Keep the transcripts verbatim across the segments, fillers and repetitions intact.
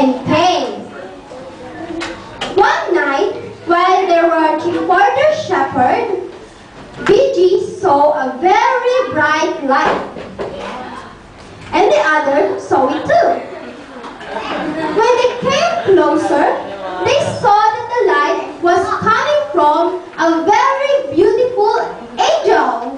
and Cain. One night, while they were working for their shepherd, B G saw a very bright light, and the other saw it too. When they came closer, they saw that the light was coming from a very beautiful angel.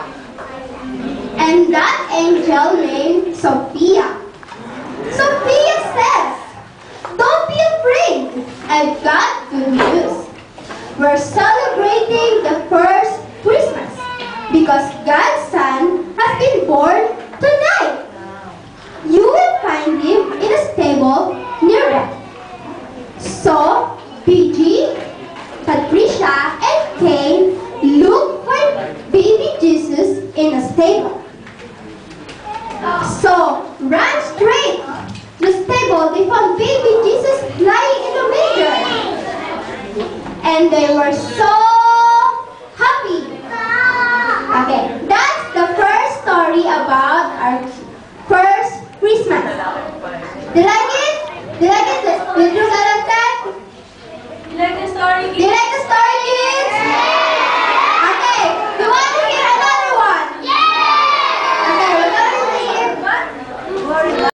And that angel named Sophia. Sophia says, "Don't be afraid, I've got good news. We're celebrating the first Christmas because God's Son has been born tonight. You will find him in a stable nearby." So, B G, Patricia, and Cain looked for baby Jesus in a stable. So, ran straight to the stable. They found baby Jesus lying in the manger. And they were so happy. Okay, that's the first story about our first Christmas. Did I